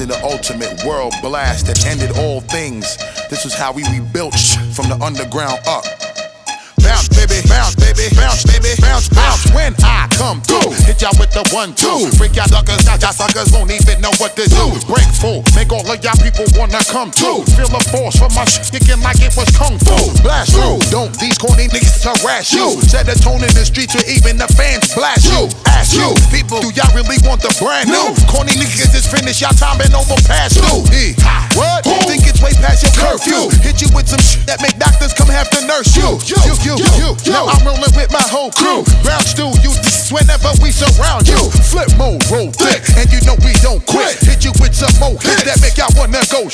after the ultimate world blast that ended all things. This was how we rebuilt from the underground up. Bounce, baby, bounce, baby, bounce, baby, bounce, bounce. When I come through, hit y'all with the 1-2. Freak y'all suckers, y'all suckers won't even know what to do. Break full, make all of y'all people wanna come through. Feel the force from my kicking like it was kung fu. Blast through, don't these corny niggas harass you. Set the tone in the streets where even the fans blast you. Ask you, people, do y'all really want the brand new? Corny niggas is finished, y'all time been over past you. What? Think it's way past your curfew. Hit you with some shit that make doctors come have to nurse you. Now I'm rolling with my whole crew. Brown stew, you this whenever we surround you. Flip mode, roll thick, and you know we don't quit. Hit you with some more hits that make y'all wanna go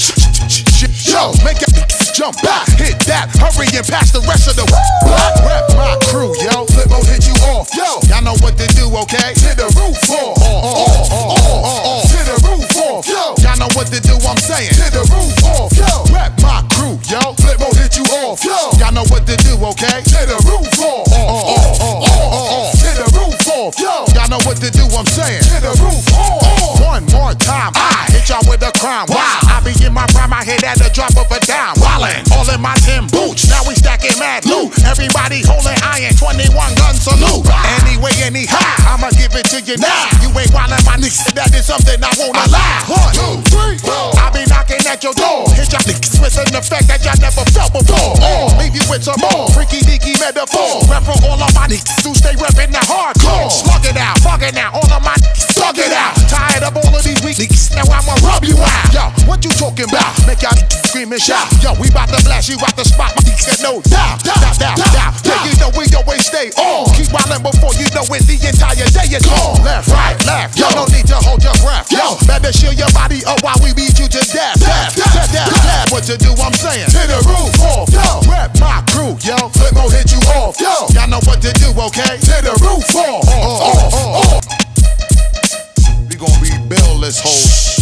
yo, make y'all jump back, hit that, hurry and pass the rest of the block. Rep my crew, yo. Flip mode hit you off, yo. Y'all know what to do, okay? To the roof off, to the roof off, yo. Y'all know what to do, I'm saying. To the roof off, yo. Rep my crew, yo. Flip mode hit you off, yo. Y'all know what to do, okay? To the roof off, to the roof off, yo. Y'all know what to do, I'm saying. To the roof off. One more time, I hit y'all with a crime. Wow, I be in my prime, I hit at the drop of a dime. Wildin', all in my Tim boots, now we stacking mad loot. Everybody holding iron, 21 gun salute. Anyway, anyhow, I'ma give it to you now. You ain't wildin', my niggas, that is something I won't allow. 1, 2, 3, I be knocking at your door. Hit y'all niggas with an effect that y'all never felt before. Leave you with some more freaky deaky metaphor. Rep for all of my niggas who stay reppin' the hardcore. Slug it out, fuck it out, all of my niggas slug it out. Tired of all of these weak niggas, now I'ma rub you out. Yo, what you talking about? Make y'all scream and shout. Yo, we bout to blast you out the spot, my niggas got no doubt. Yeah, you know we always stay on. Keep wildin' before you know it, the entire day is on. Left, right, left, yo, no need to hold your breath. Yo, better shield your body up while we beat you to death. What to do, I'm saying. To the roof off, yo. Rep my crew, yo. Flip mode hit you off, yo. Y'all know what to do, okay? To the roof off. We gon' rebuild this whole